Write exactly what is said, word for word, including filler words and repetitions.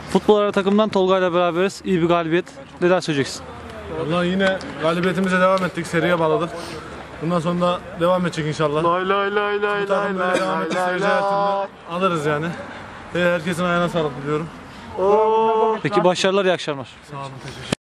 Futbol takımdan Tolga ile beraberiz. İyi bir galibiyet. Neler söyleyeceksin? Vallahi yine galibiyetimize devam ettik. Seriye bağladık. Bundan sonra da devam edecek inşallah. Lay lay lay lay Bu takım böyle devam ettik. Serici her türlü alırız yani. Ve herkesin ayağına sağlık diliyorum. Peki başarılar, iyi akşamlar. Sağ olun. Teşekkür ederim.